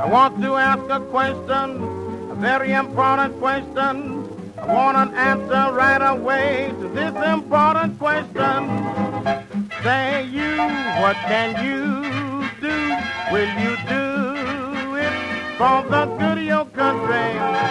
I want to ask a question, a very important question. I want an answer right away to this important question. Say you, what can you do? Will you do it for the good of your country?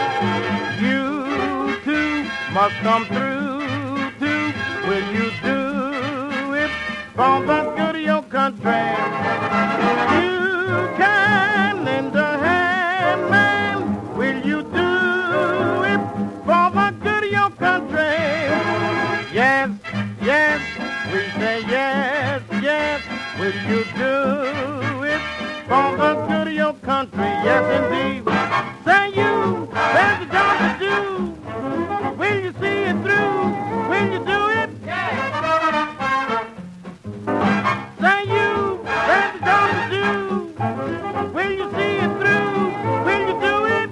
You too must come through too. Will you do it for the good of your country? You can lend a hand, man. Will you do it for the good of your country? Yes, yes, we say yes, yes. Will you do it for the good of your country? Yes, indeed. Say you, there's a job to do. Will you see it through? Will you do it? Say you, there's a job to do. Will you see it through? Will you do it?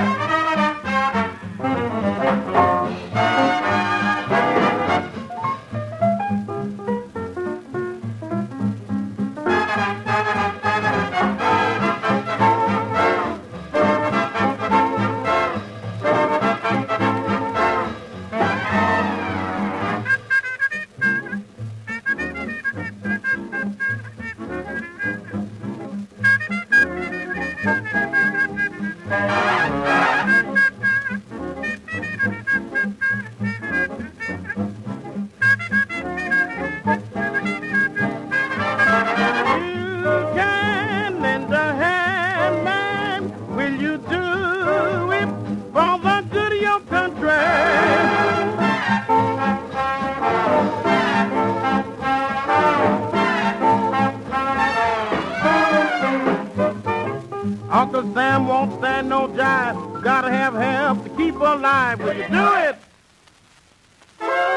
Uncle Sam won't stand no jive. Gotta have help to keep alive. Will you do it?